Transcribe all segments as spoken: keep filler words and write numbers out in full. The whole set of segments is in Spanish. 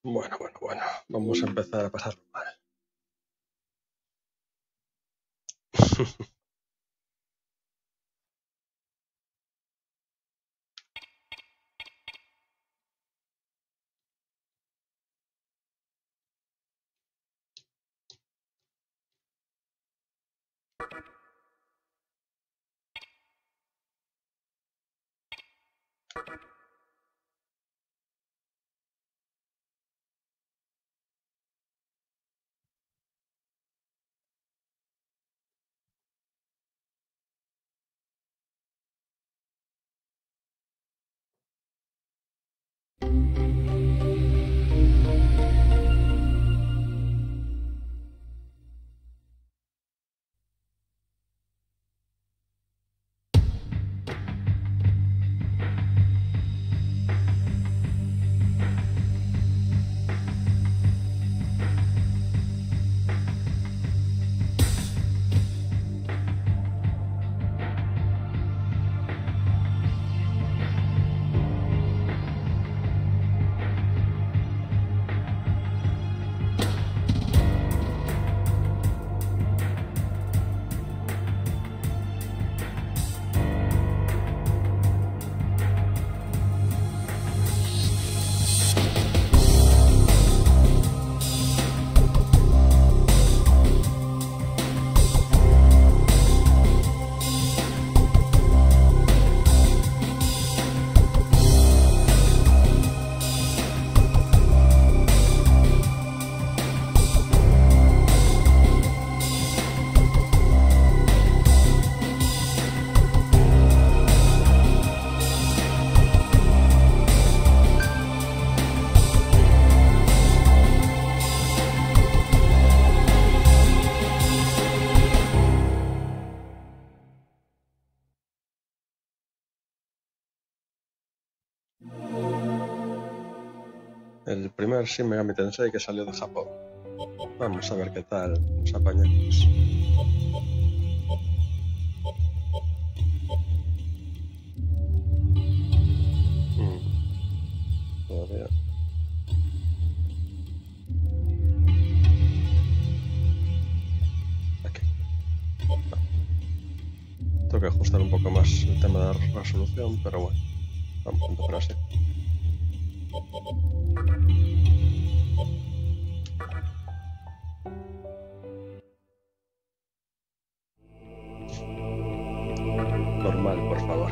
Bueno, bueno, bueno. Vamos a empezar a pasarlo mal. El primer Shin Megami Tensei que salió de Japón. Vamos a ver qué tal nos apañamos. Mm. Todavía. Aquí. No. Tengo que ajustar un poco más el tema de la resolución, pero bueno. Vamos a empezar así. Normal, por favor.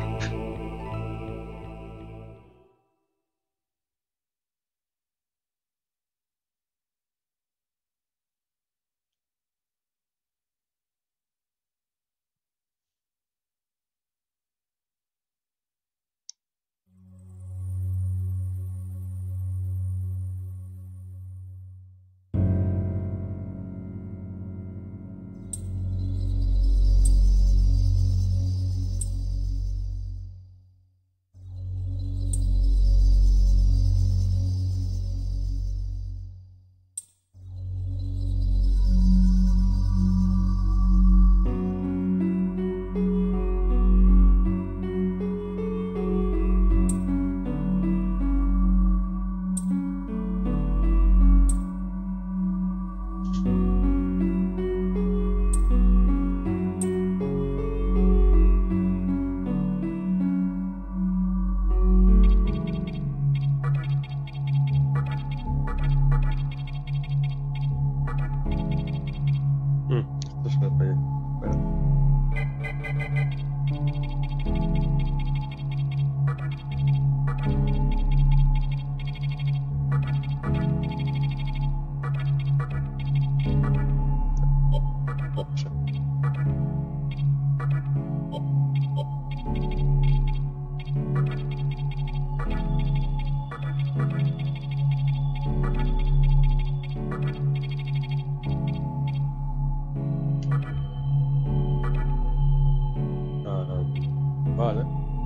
Vale.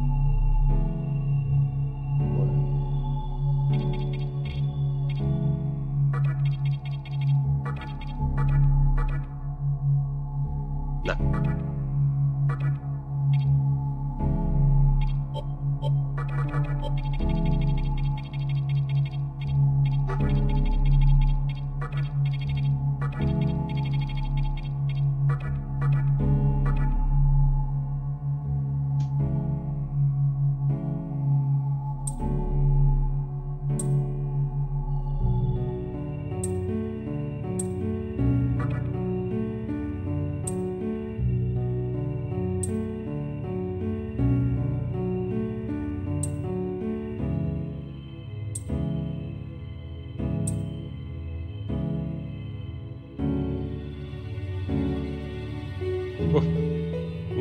Bueno. No.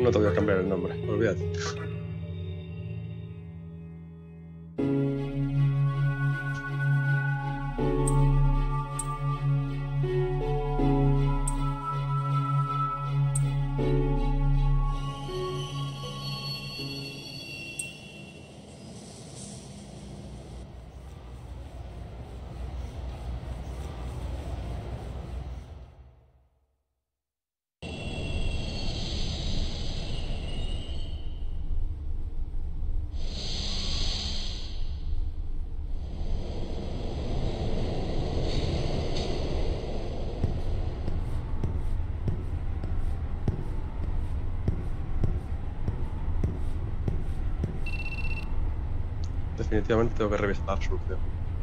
No te voy a cambiar el nombre, olvídate. Definitivamente tengo que revisar la resolución.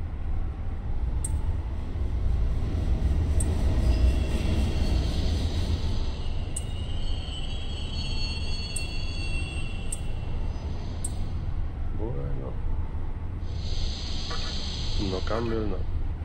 Bueno. No cambio, no.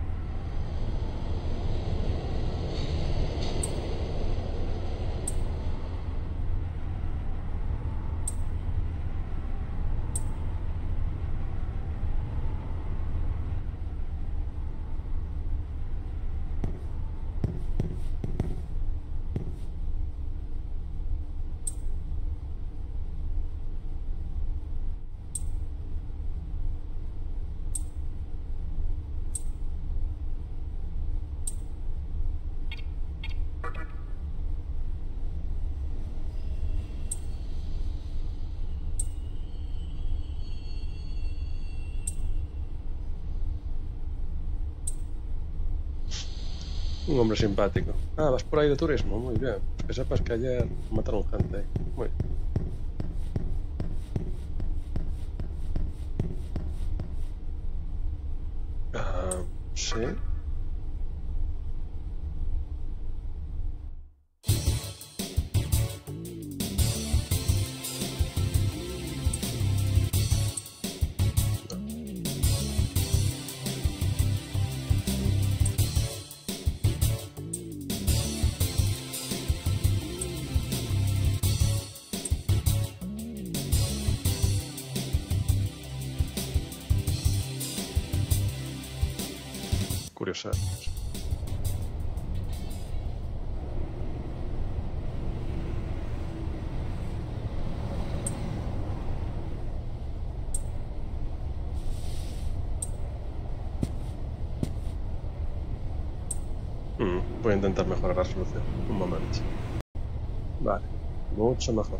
Un hombre simpático. Ah, vas por ahí de turismo, muy bien. Que sepas que ayer mataron gente ahí. Muy bien. Ah, sí. Curioso. Hmm, voy a intentar mejorar la resolución. Un momento. Vale, mucho mejor.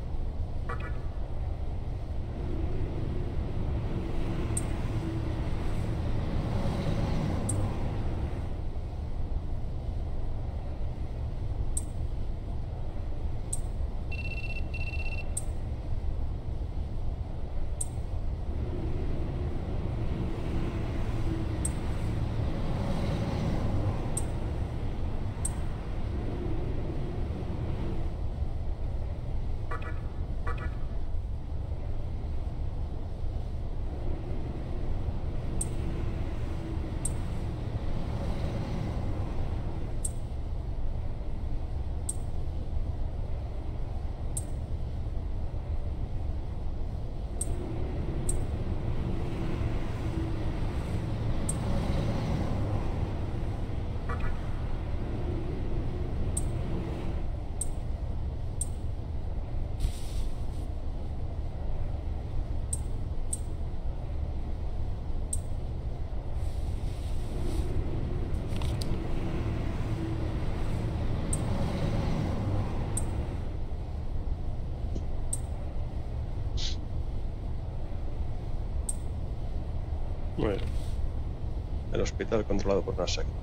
Muy bien. El hospital controlado por una secta.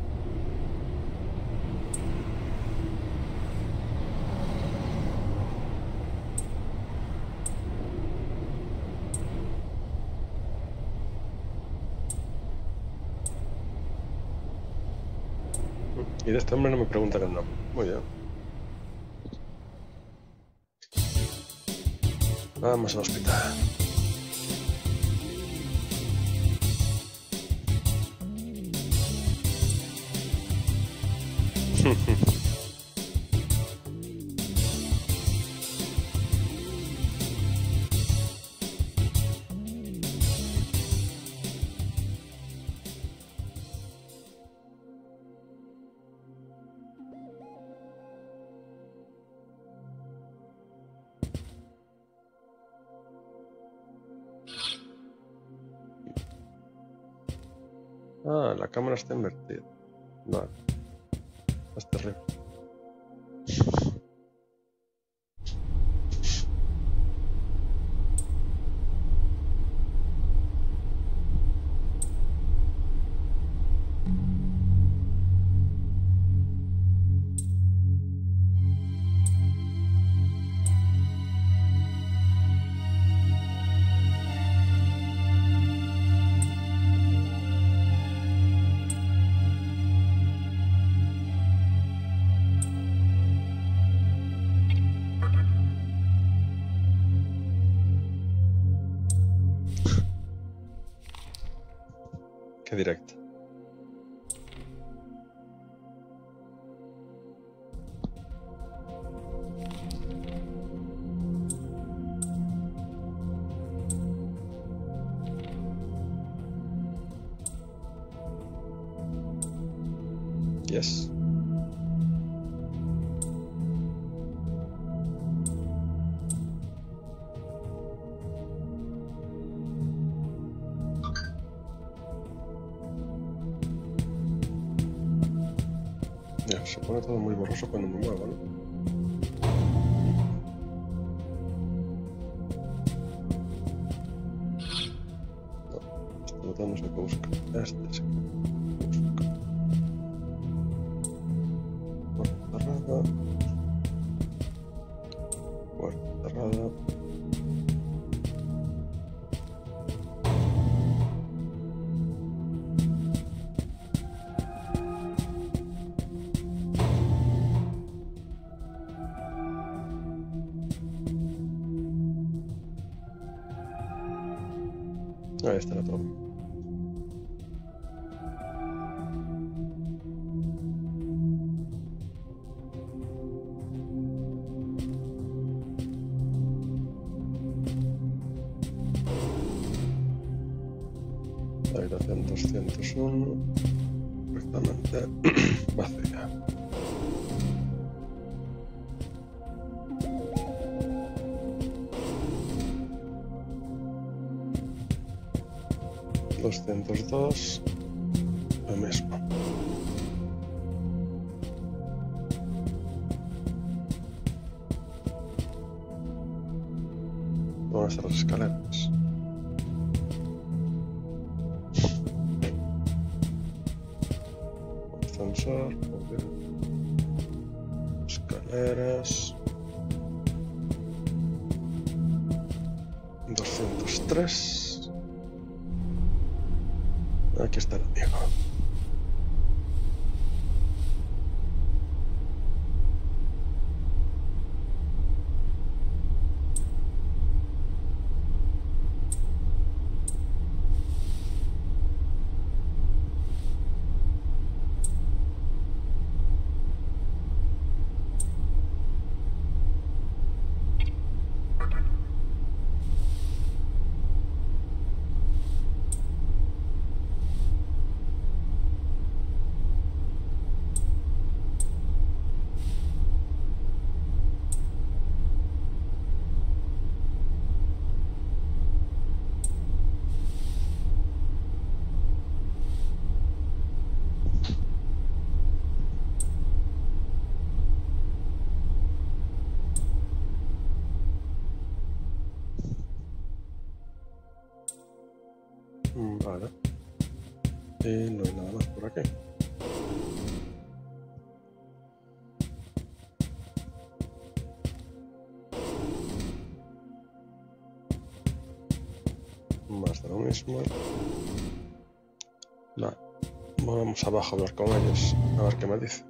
Y de este hombre no me preguntan el nombre. Muy bien. Vamos al hospital. Ah, la cámara está invertida. Vale. Es terrible. Qué directo. Yes. Ya, se pone todo muy borroso cuando me muevo, ¿no? No, este botón no sé qué busca. Este sí. Puerta cerrada. Puerta cerrada. Ahí está la toma. Habitación doscientos uno. Perfectamente vacía. doscientos dos. Lo mismo. ¿Dónde están las escaleras? Ascensor. Escaleras. doscientos tres. Aquí está el amigo. Vale. Y no hay nada más por aquí. Más de lo mismo. Vale. Vamos abajo a hablar con ellos. A ver qué me dice.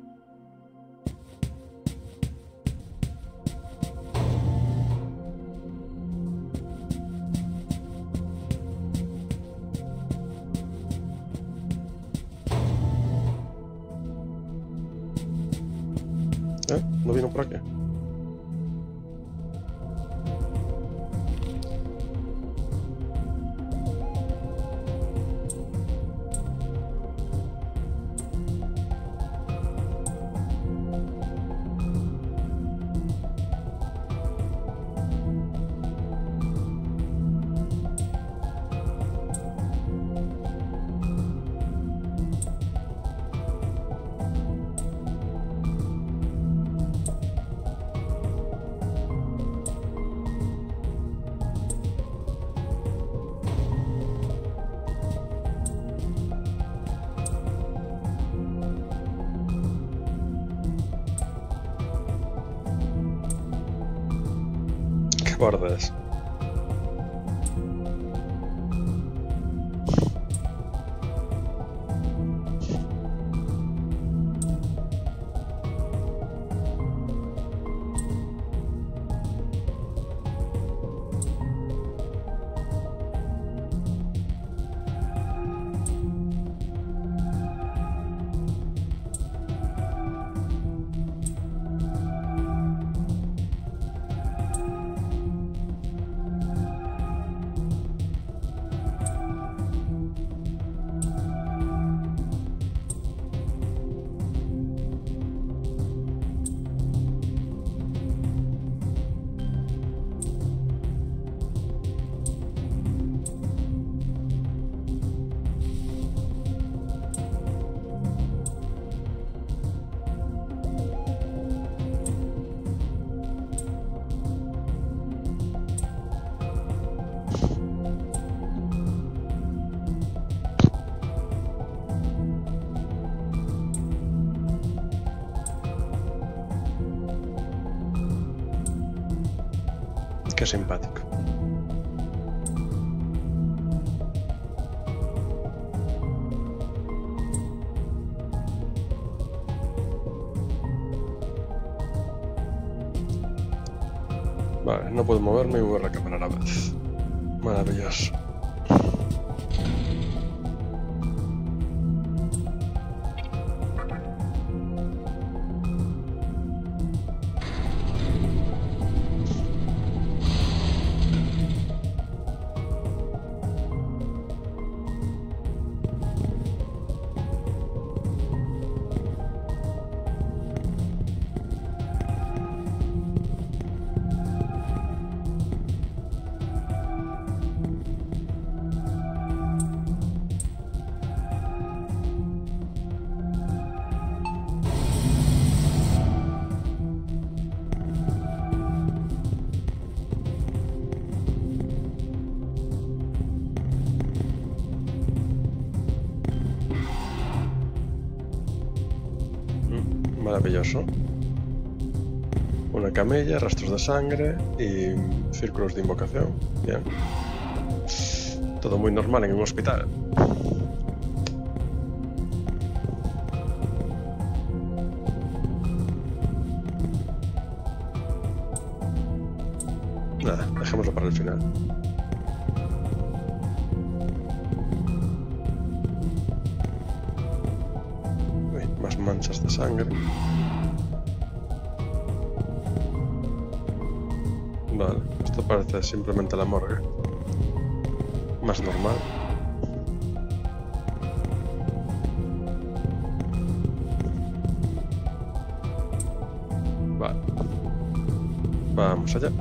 ¿Eh? ¿No vino por aquí? bordes. Qué simpático. Vale, no puedo moverme y voy a recaparar a la vez. Maravilloso. Maravilloso. Una camilla, rastros de sangre y círculos de invocación. Bien. Todo muy normal en un hospital. Nada, dejémoslo para el final. Uy, más manchas de sangre. Vale, esto parece simplemente la morgue. Más normal. Vale. Vamos allá.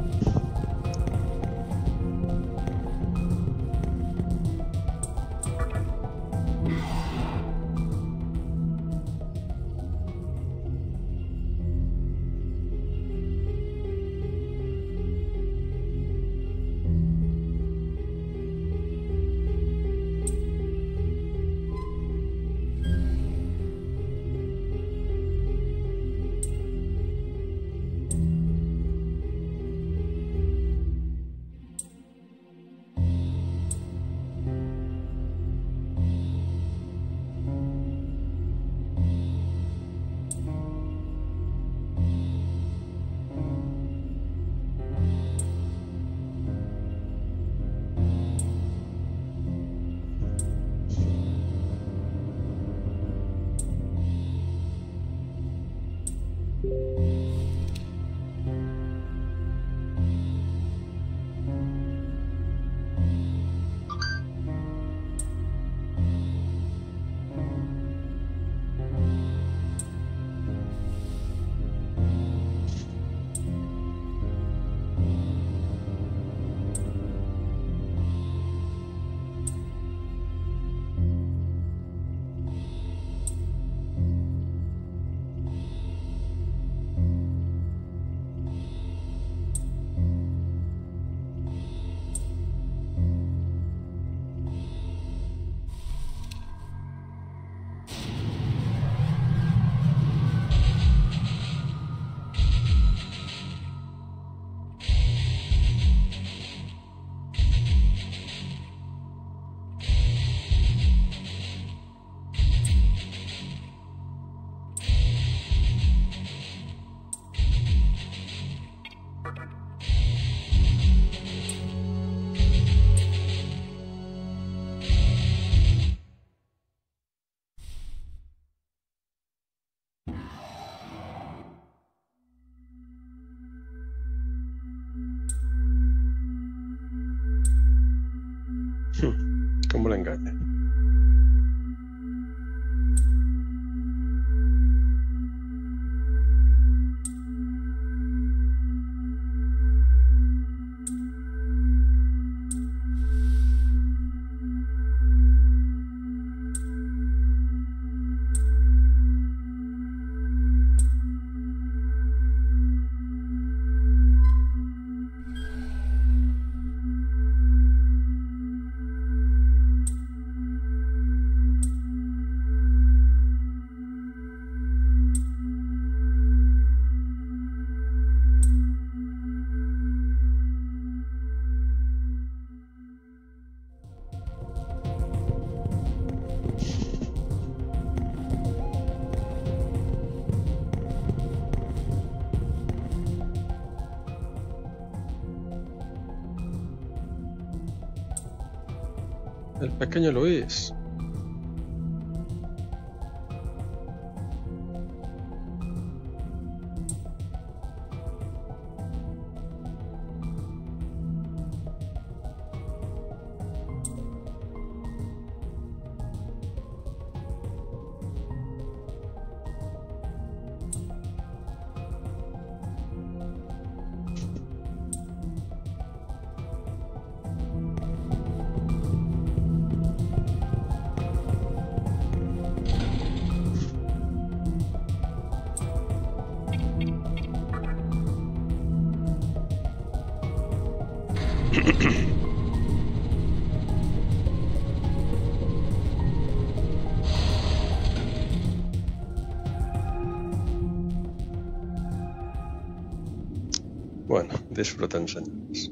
¿Cómo le engaña? El pequeño Luis. Bueno, disfruten, señores.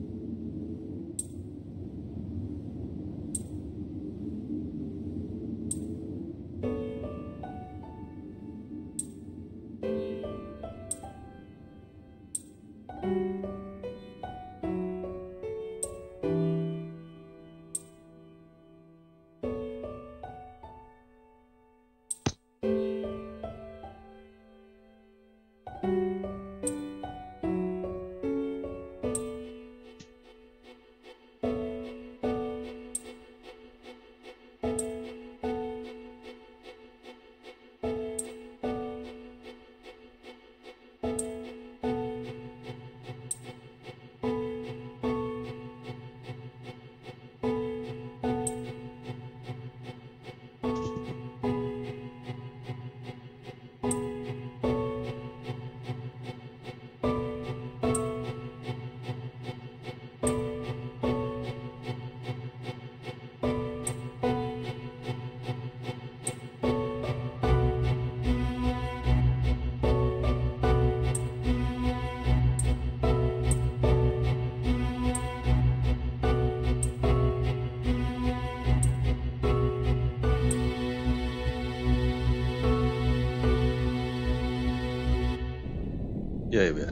Y ahí bien.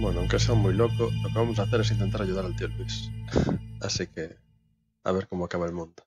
Bueno, aunque sea muy loco, lo que vamos a hacer es intentar ayudar al tío Luis. Así que, a ver cómo acaba el mundo.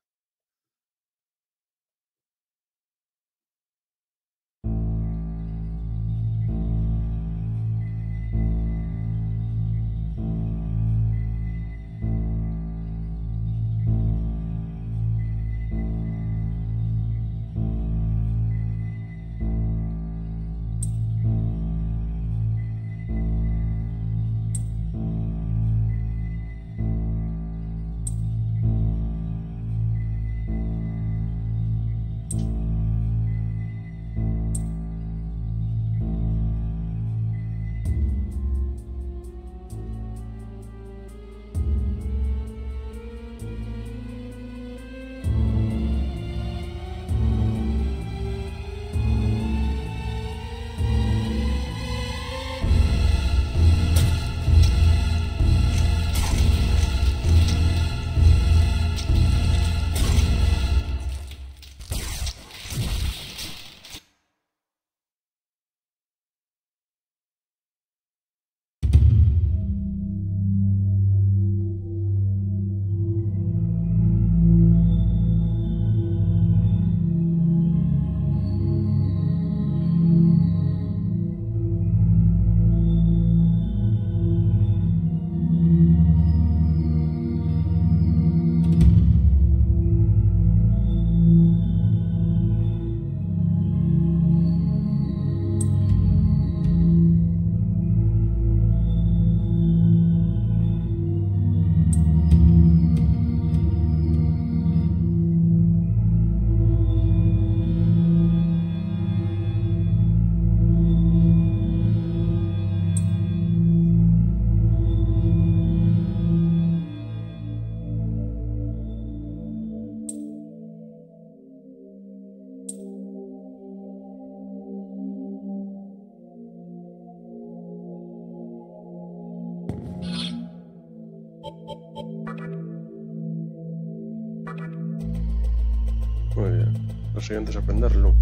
Muy bien. Lo siguiente es aprenderlo.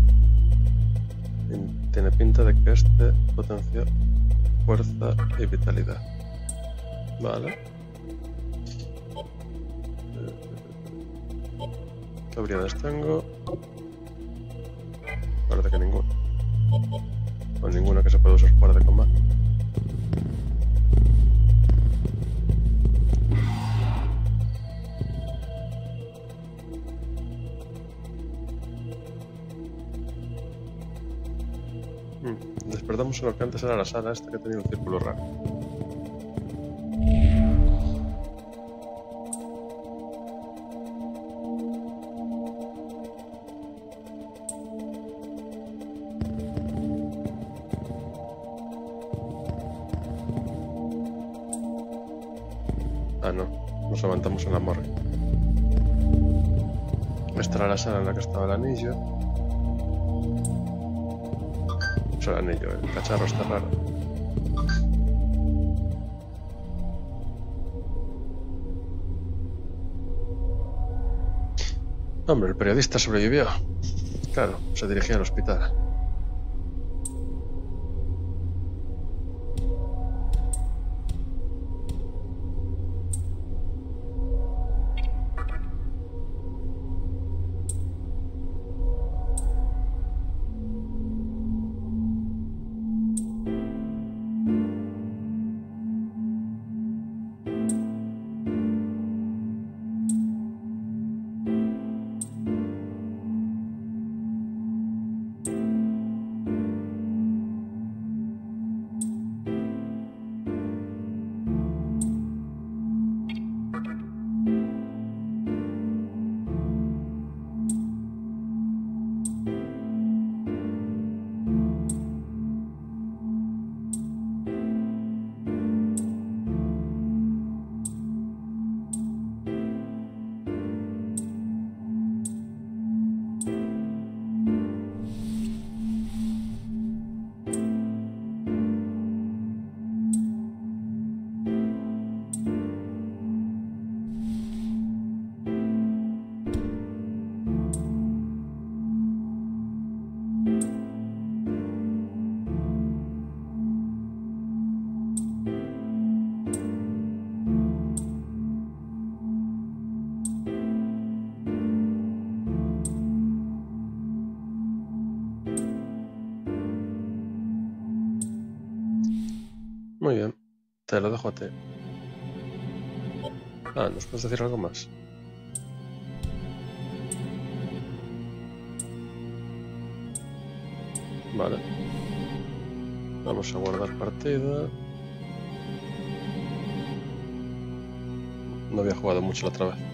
Tiene pinta de que este potencia fuerza y vitalidad. Vale. ¿Qué habilidades tengo? Parece que ninguna. O ninguna que se pueda usar para de combate. Hmm. Despertamos en lo que antes era la sala esta que tenía un círculo raro. Ah, no. Nos levantamos en la morgue. Esta era la sala en la que estaba el anillo. O sea, el anillo, el cacharro está raro. Hombre, el periodista sobrevivió. Claro, se dirigía al hospital. Te lo dejo a ti. Ah, ¿nos puedes decir algo más? Vale. Vamos a guardar partida. No había jugado mucho la otra vez.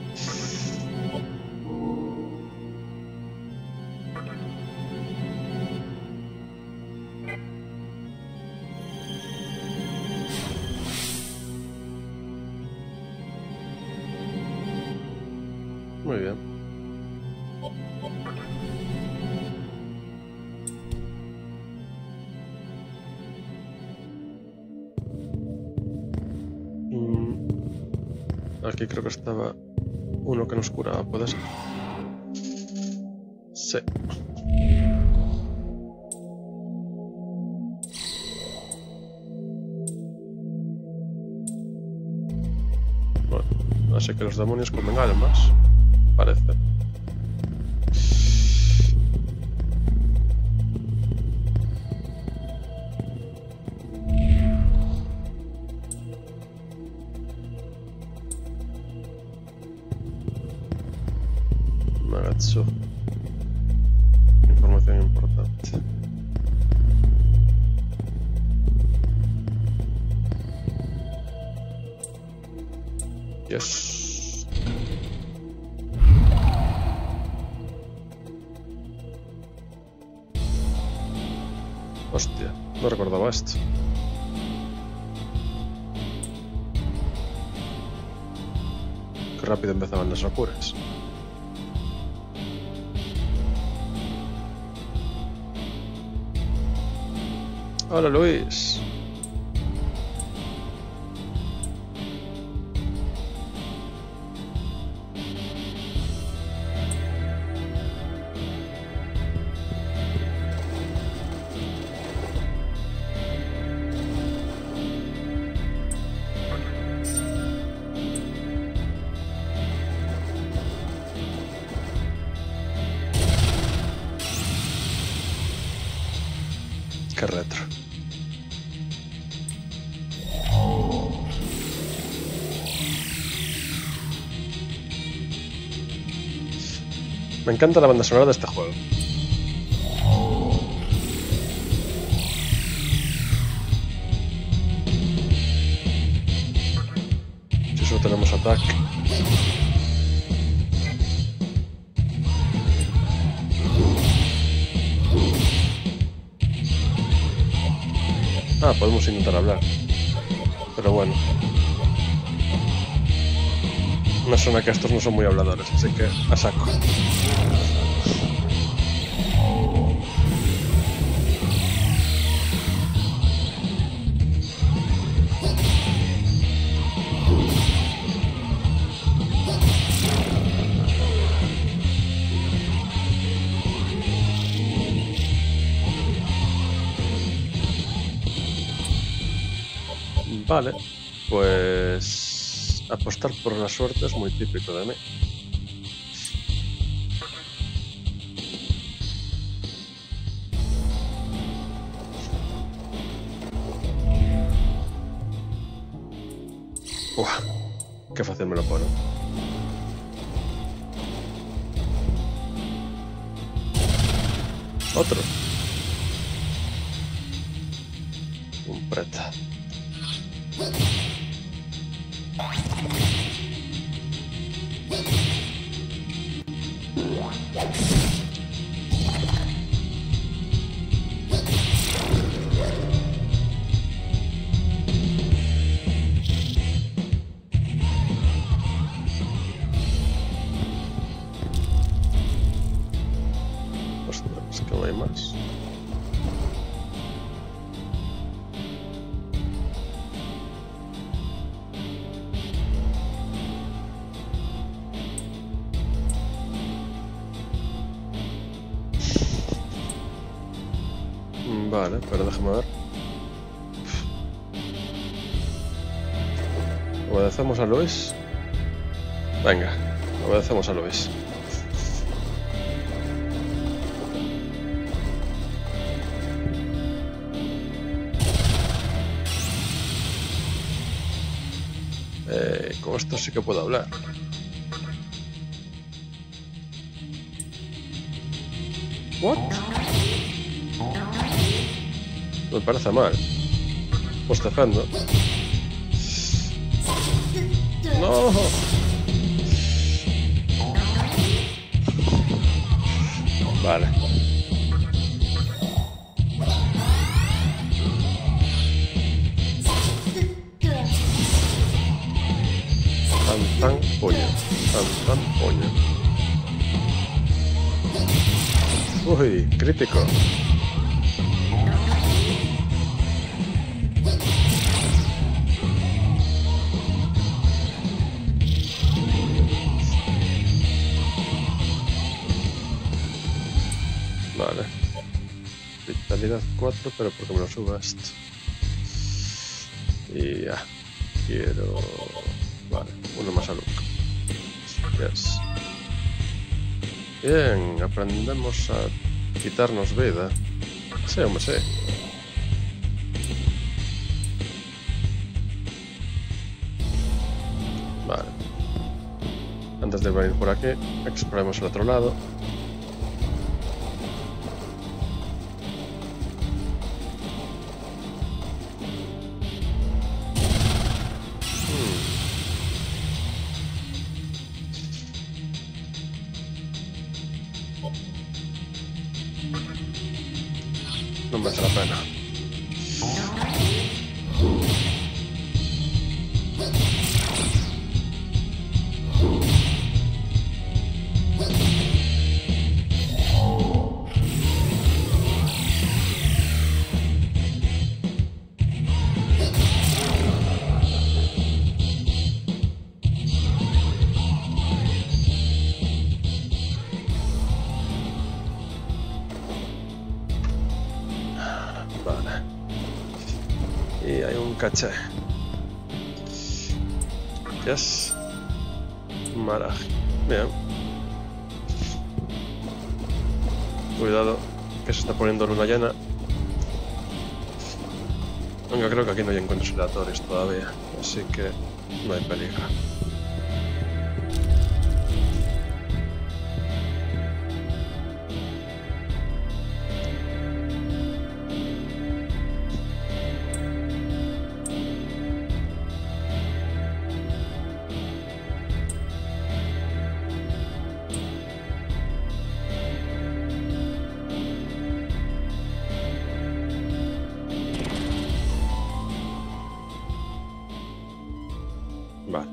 Muy bien. Mm. Aquí creo que estaba uno que nos curaba, ¿puede ser? Sí. Bueno, así que los demonios comen almas. Parece. Magatsu. Información importante. Yes. Hostia, no recordaba esto. Qué rápido empezaban las locuras. Hola, Luis. Qué retro. Me encanta la banda sonora de este juego. Si solo tenemos ataque. Ah, podemos intentar hablar. Pero bueno. Me suena que estos no son muy habladores, así que a saco. Vale, pues apostar por la suerte es muy típico de mí. Uah, qué fácil me lo pone. Otro. Un preta. Ostras, que no hay más. Vale, pero déjame ver. ¿Obedecemos a Luis? Venga, obedecemos a Luis. Eh, con esto sí que puedo hablar. ¿What? Me parece mal. Pues defendo. No. Vale. Tan tan pollo. Tan tan pollo. Uy, crítico. Vale. Vitalidad cuatro, pero porque me lo suba esto. Y ya. Quiero... Vale, uno más a Luke. Yes. Bien, aprendemos a quitarnos vida. Sí, hombre, sí. Vale. Antes de venir por aquí, exploremos el otro lado. No merece la pena. Y hay un caché. Yes. Maraj. Bien. Cuidado, que se está poniendo luna llena. Aunque creo que aquí no hay encuentros aleatorios todavía, así que no hay peligro. Vale.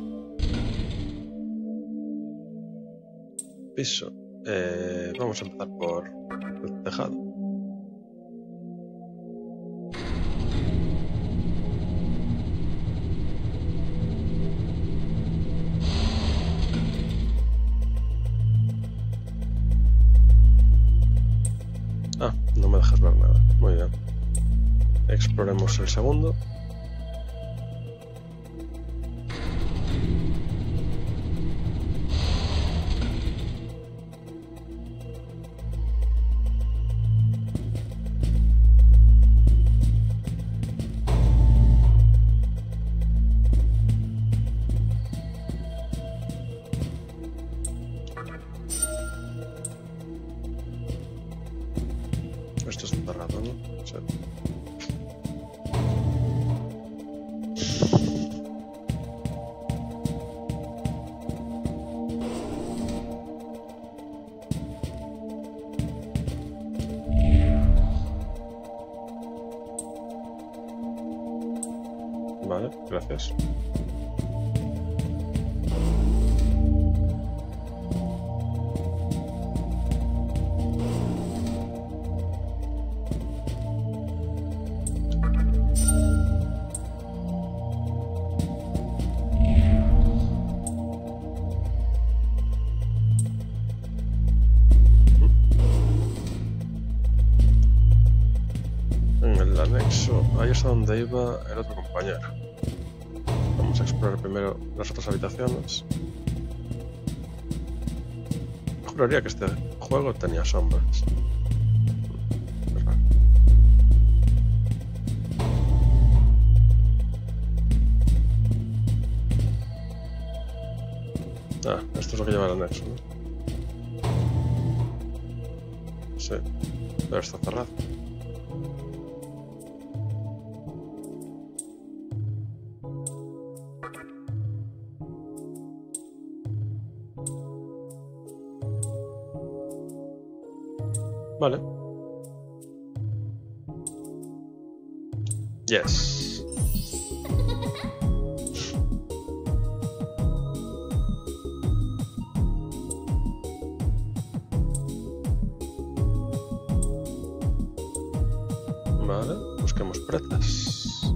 Piso. Eh, vamos a empezar por el tejado. Ah, no me dejas ver nada. Muy bien. Exploremos el segundo. Esto es cerrado, ¿no? Sí. Vale, gracias. En el anexo, ahí es donde iba el otro compañero. Vamos a explorar primero las otras habitaciones. Juraría que este juego tenía sombras. Ah, esto es lo que lleva el anexo, ¿no? Sí, pero está cerrado. Vale. Yes. Vale, busquemos pretas.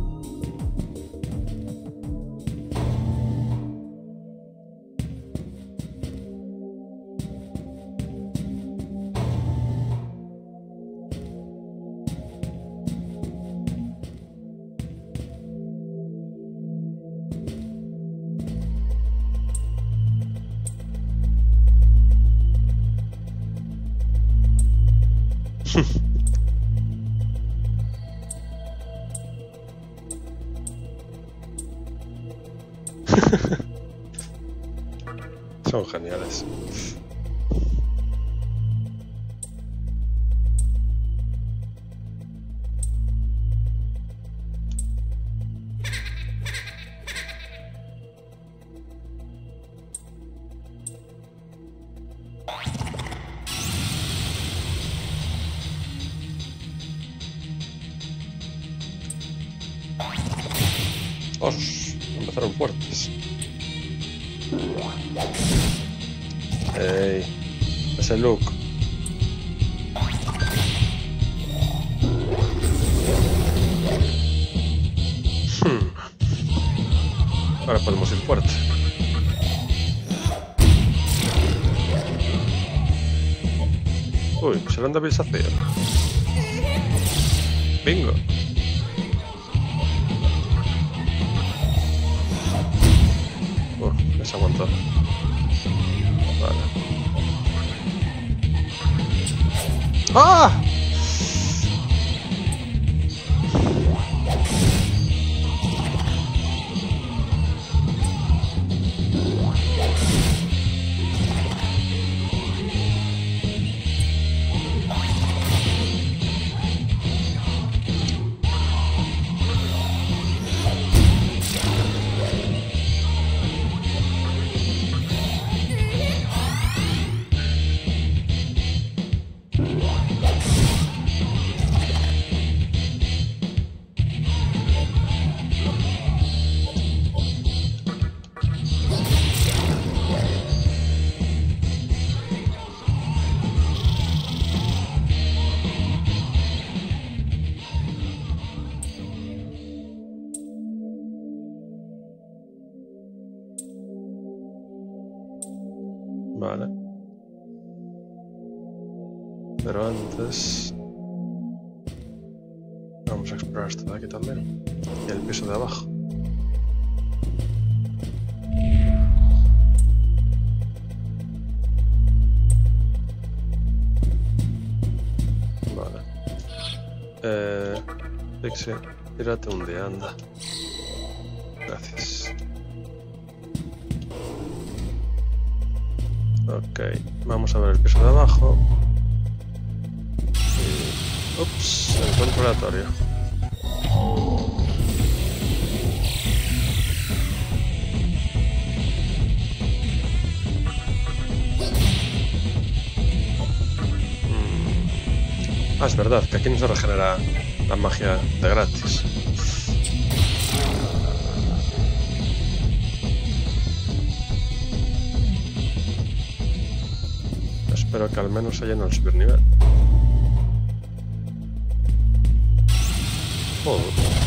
Son geniales. Os empezaron fuertes. Ey, ese look. Hmm. Ahora podemos ir fuerte. Uy, se lo han debilización. Bingo. Uh, se aguantó. Vale. ¡Ah! Vale. Pero antes vamos a explorar esto de aquí también. Y el piso de abajo. Vale. Eh, Pixie, tírate un día, anda. Gracias. Ok, vamos a ver el piso de abajo. Y... ups, encuentro aleatorio. Mm. Ah, es verdad, que aquí no se regenera la magia de gratis. Espero que al menos se llene al subir nivel. Oh.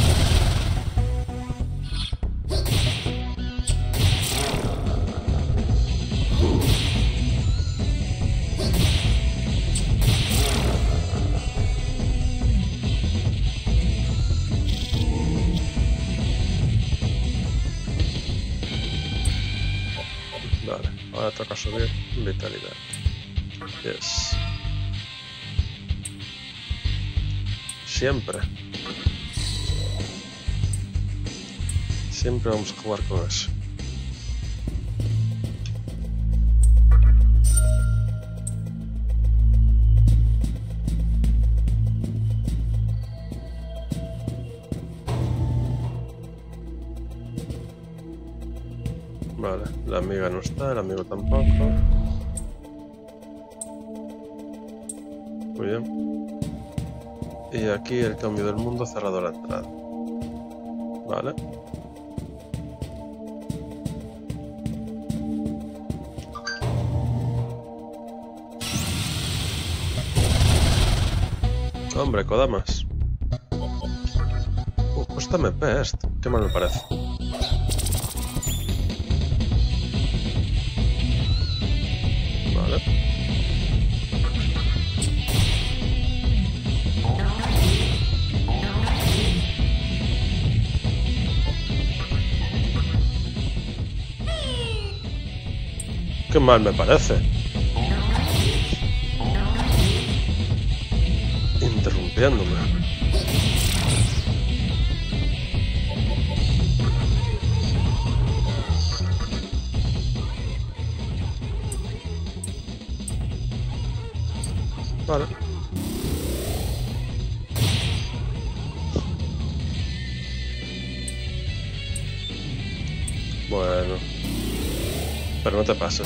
Vale, ahora toca subir vitalidad. Yes. Siempre. Siempre vamos a jugar con eso. Vale, la amiga no está, el amigo tampoco. Muy bien. Y aquí el cambio del mundo ha cerrado la entrada. Vale. Hombre, Kodamas. Uh, pues esta M P esto. Qué mal me parece. Vale. Qué mal me parece. Interrumpiéndome. Vale. Bueno. Pero no te pases.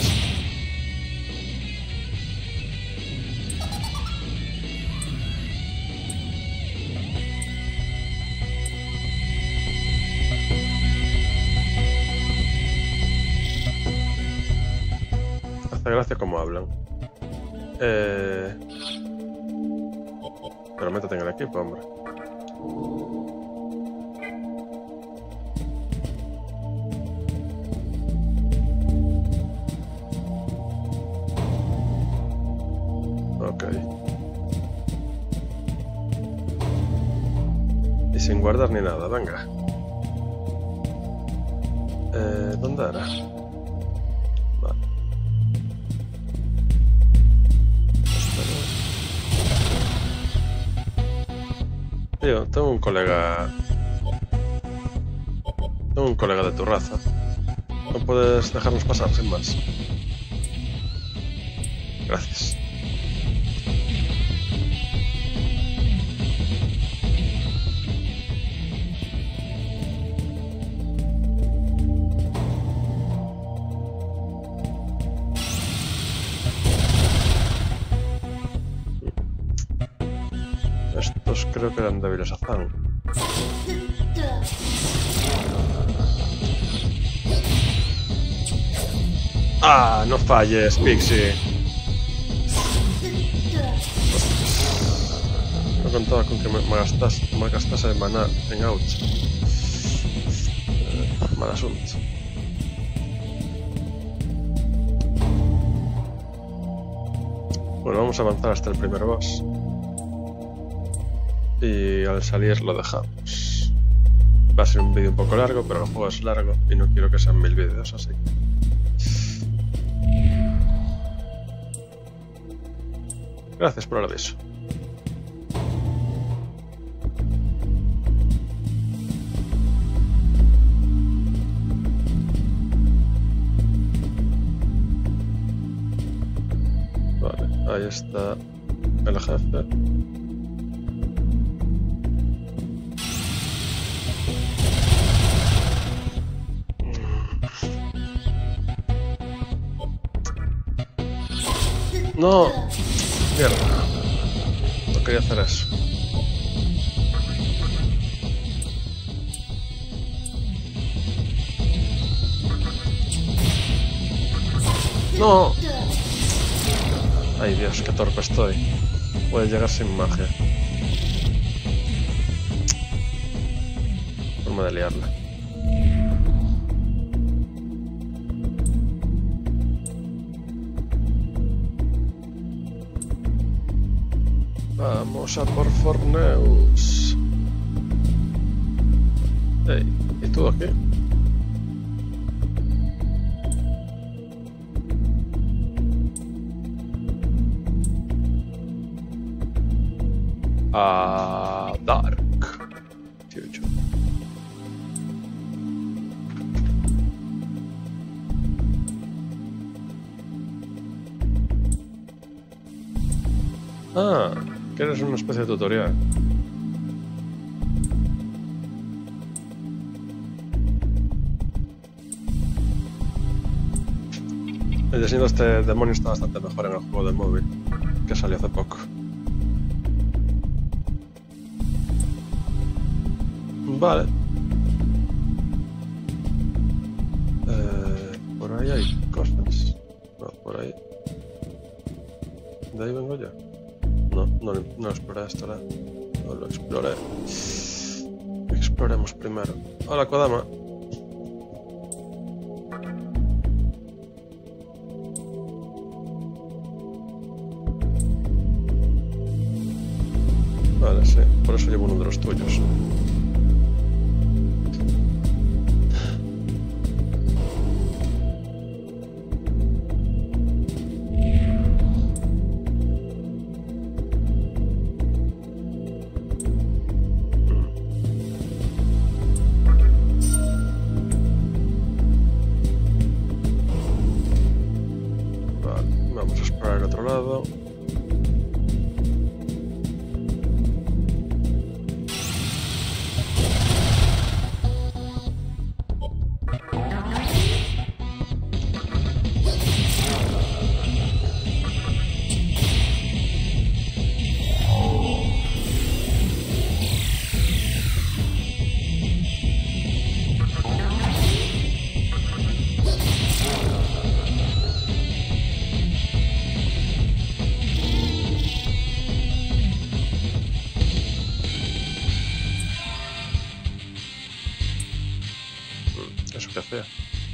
Hace gracia como hablan. Eh... Pero métete en el equipo, hombre. Ok. Y sin guardar ni nada, venga. Eh, ¿dónde era? Vale. Tío, tengo un colega... Tengo un colega de tu raza. ¿No puedes dejarnos pasar sin más? Gracias. Estos creo que eran débiles a Zan. ¡Ah! ¡No falles, Pixie! No contaba con que me, me, gastas, me gastase el maná en ouch. Eh, mal asunto. Bueno, vamos a avanzar hasta el primer boss. Y al salir lo dejamos. Va a ser un vídeo un poco largo, pero el juego es largo y no quiero que sean mil vídeos así. Gracias por el aviso. Vale, ahí está el jefe. No, mierda, no quería hacer eso. No. Ay Dios, qué torpe estoy. Puede llegar sin magia. Forma de liarla. Vamos a por Forneus. Hey, ¿y tú aquí? A Dark Future. Ah, que eres una especie de tutorial. El diseño de este demonio está bastante mejor en el juego de móvil, que salió hace poco. Vale. Eh, por ahí hay cosas. No, por ahí. ¿De ahí vengo yo? No, no, no exploré esto, ¿no? No lo exploré. Exploremos primero. Hola, Kodama. Vale, sí. Por eso llevo uno de los tuyos. ¿Eso qué hacía?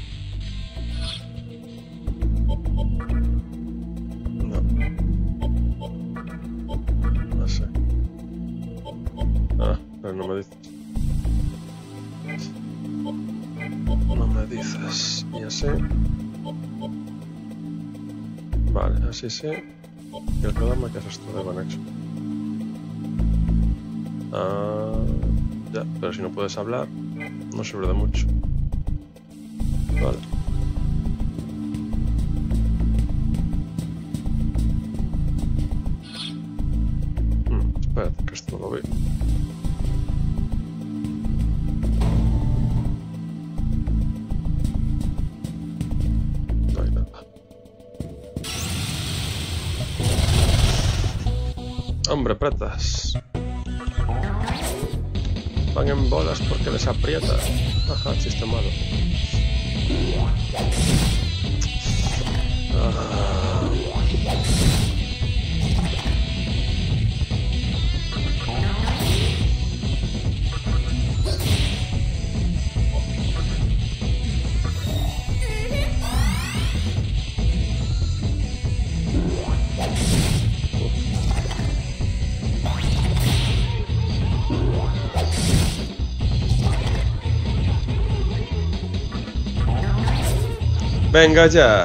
No. No sé. Ah, pero no me dices. No me dices. Y así. Vale, así sí. Y el Kodama, ¿qué es esto de Conexo? Ah, ya, pero si no puedes hablar, no sirve de mucho. Vale. Hmm, espérate, que esto no lo veo. No hay nada. Hombre, pretas. Van en bolas porque les aprieta. Ajá, chiste malo. Ah. Venga ya.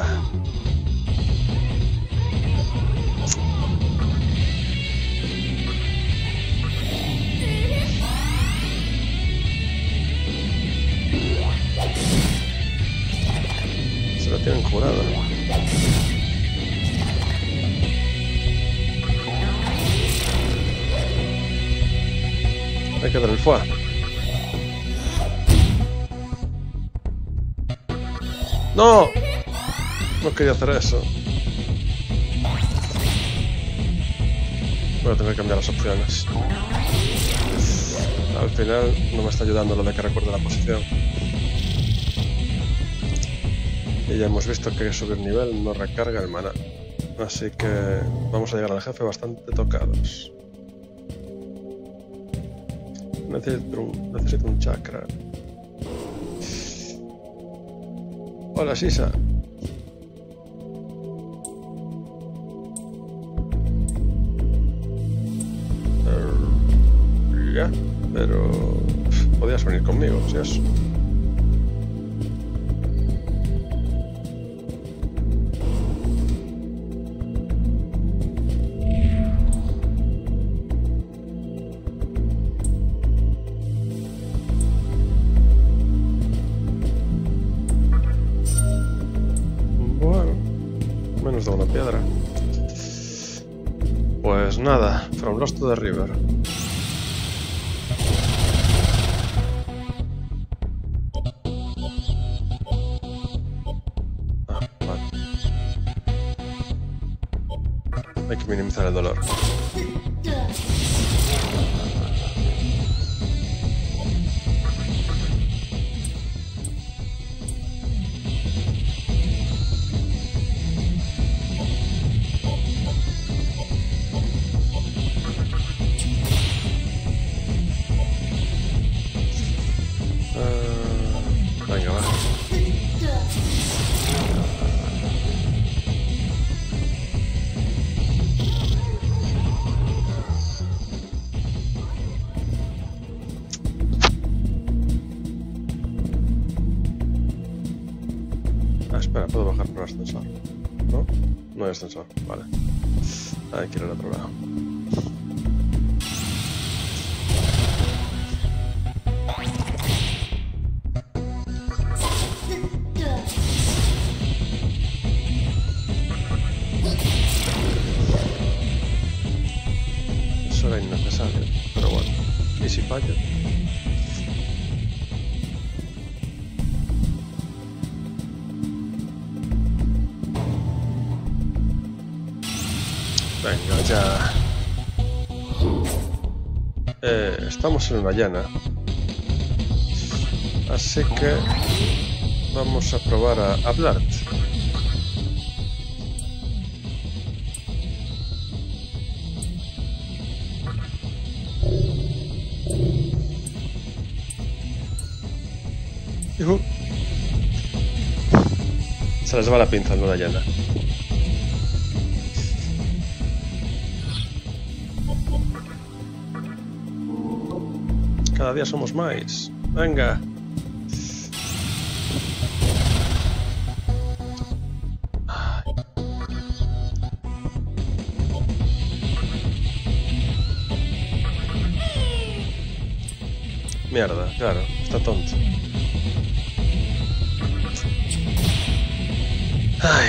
Se la tienen jurada. Hay que dar el foie. ¡No! No quería hacer eso. Voy a tener que cambiar las opciones. Al final no me está ayudando lo de que recuerde la posición. Y ya hemos visto que subir nivel no recarga el maná. Así que vamos a llegar al jefe bastante tocados. Necesito un, necesito un chakra. Hola, Sisa. Uh, ya, pero podías venir conmigo, si eso. Menos de una piedra. Pues nada, from Lost to the River. Ah, vale. Hay que minimizar el dolor. Espera, puedo bajar por el ascensor. ¿No? No hay ascensor, vale. Hay que ir al otro lado. Eso era innecesario, pero bueno. ¿Y si fallo? Venga, ya. Eh, estamos en una llana. Así que vamos a probar a hablar. Yuhu. Se les va la pinza en una llana. Cada día somos más. Venga. Mierda, claro, está tonto. Ay.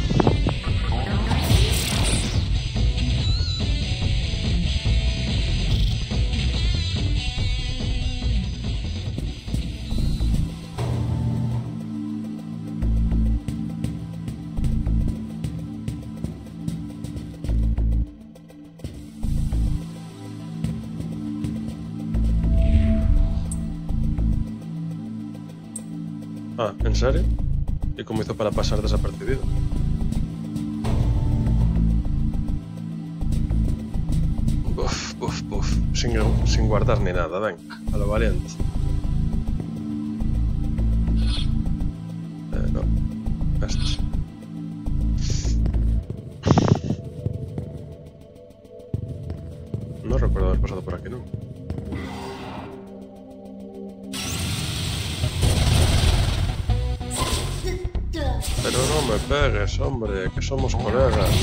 Ah, ¿en serio? ¿Y cómo hizo para pasar desapercibido? Uf, uf, uf. Sin, sin guardar ni nada, venga, a lo valiente. Eh, no. Esto. No recuerdo haber pasado por aquí, ¿no? Pero no me pegues, hombre, que somos colegas.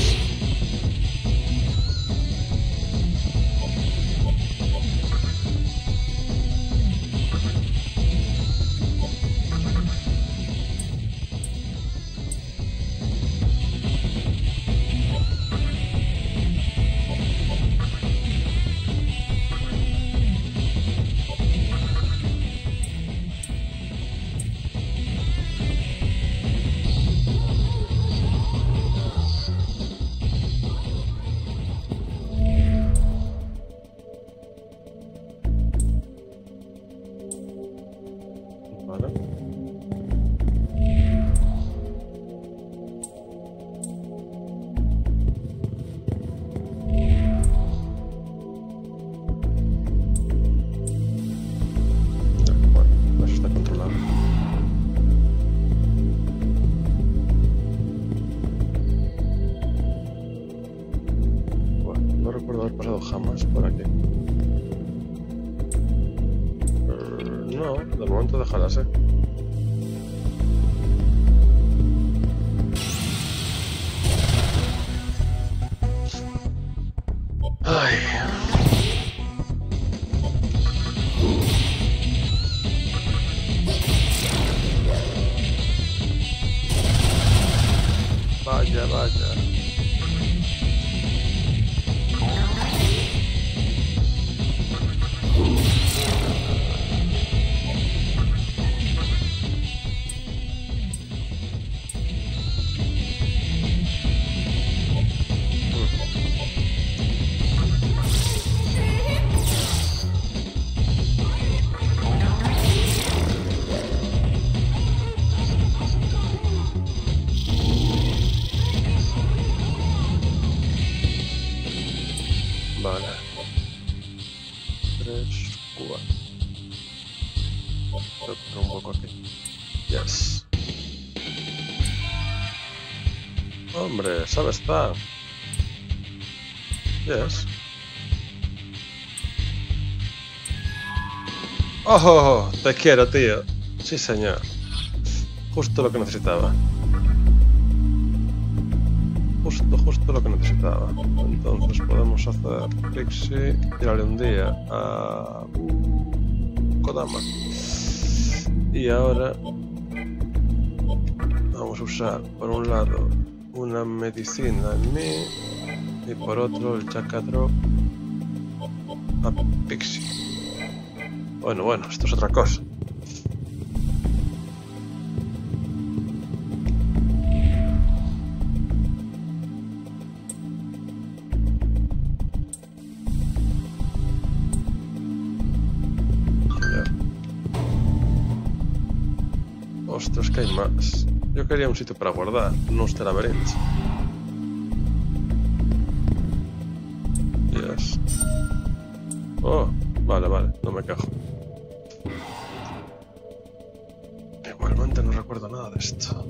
Jamás por aquí. Uh, no, de momento déjala ser. Ay. Vaya, vaya. Hombre, ¿sabes estar? Yes. ¡Oh! Te quiero, tío. Sí, señor. Justo lo que necesitaba. Justo, justo lo que necesitaba. Entonces podemos hacer Pixie, tirarle un día a Kodama. Y ahora vamos a usar por un lado una medicina en mí y por otro el Chakadrop a Pixie. Bueno, bueno, esto es otra cosa. Ostras, que hay más. Yo quería un sitio para guardar, no este laberinto. Yes. Oh, vale, vale, no me quejo. Igualmente no recuerdo nada de esto.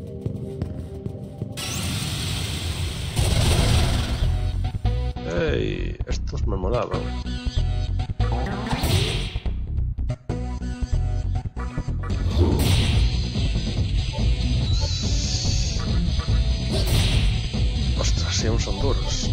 ¡Ey! Estos me molaban. Ostras, sí, aún son duros.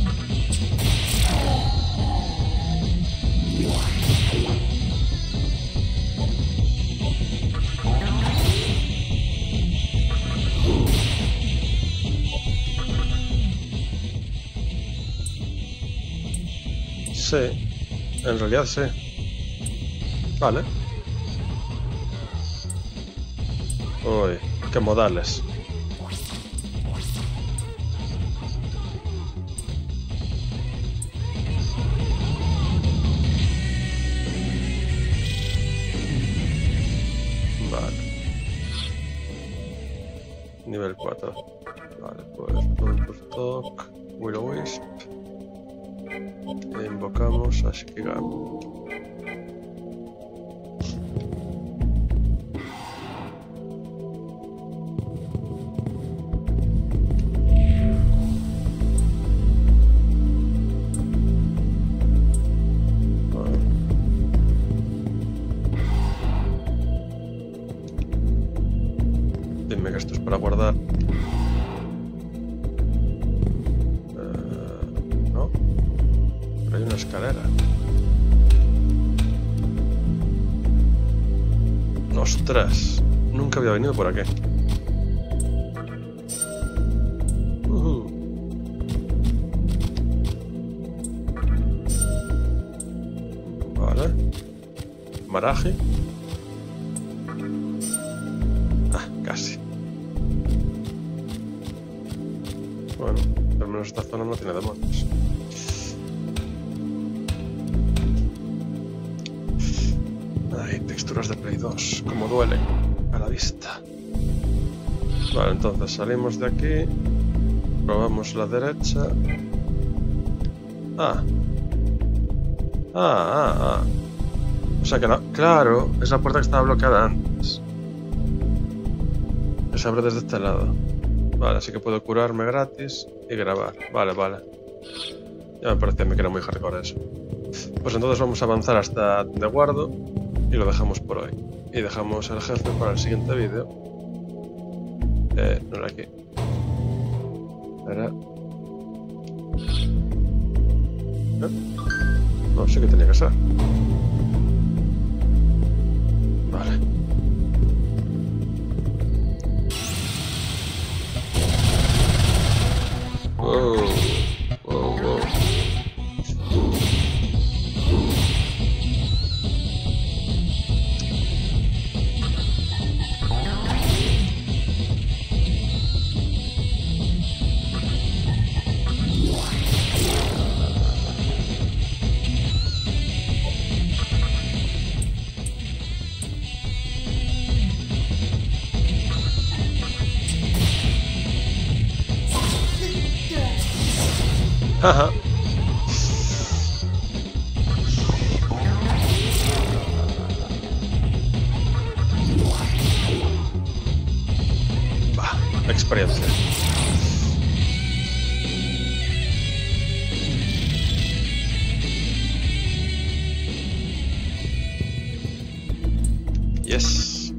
Sí, en realidad sí. Vale. Uy, qué modales. Vale. Nivel cuatro. Vale, pues Pulse Talk, Will-O-Wisp. E invocamos a Shikigami. Dime que esto es para guardar. Hay una escalera. ¡Ostras! Nunca había venido por aquí. Uh-huh. Vale. Maraji. Ah, casi. Bueno, al menos esta zona no tiene demonios. Ay, texturas de Play dos, como duelen a la vista. Vale, entonces salimos de aquí, probamos la derecha. Ah, ah, ah, ah. O sea que la... claro, es la puerta que estaba bloqueada antes. Se abre desde este lado. Vale, así que puedo curarme gratis y grabar. Vale, vale. Ya me parecía que era muy hardcore eso. Pues entonces vamos a avanzar hasta donde guardo. Y lo dejamos por hoy. Y dejamos el jefe para el siguiente vídeo. Eh, no era aquí. Era... ¿Eh? No, sí que tenía que ser. Vale. Wow. Wow, wow. Haha. Bah, experiencia. Yes.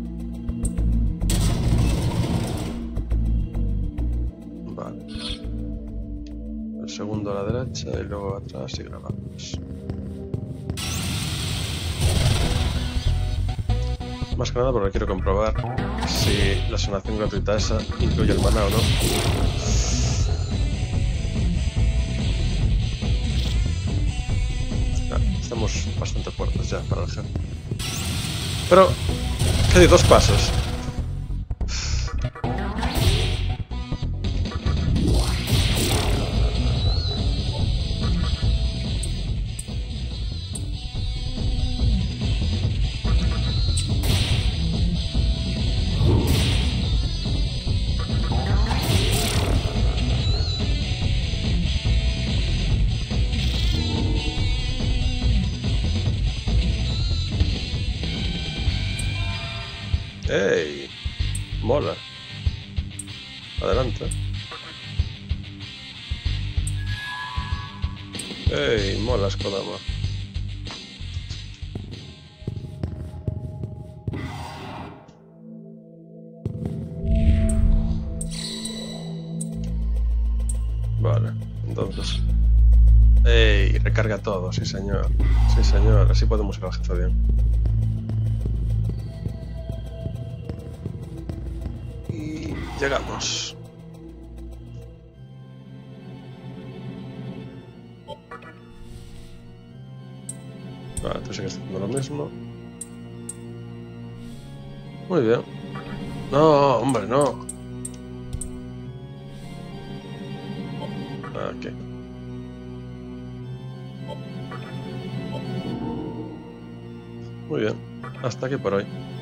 Vale. El segundo a la derecha y luego atrás y grabamos. Más que nada porque quiero comprobar si la sanación gratuita esa incluye el maná o no. Estamos bastante fuertes ya para el jefe. Pero, ¿qué de dos pasos? ¡Ey! Mola. Adelante. ¡Ey! Mola, Kodama. Vale, entonces... ¡Ey! Recarga todo, sí señor. Sí señor, así podemos ir al jefe bien. Llegamos. Vale, tú sigues haciendo lo mismo. Muy bien. No, hombre, no. Aquí. Muy bien. Hasta aquí por hoy.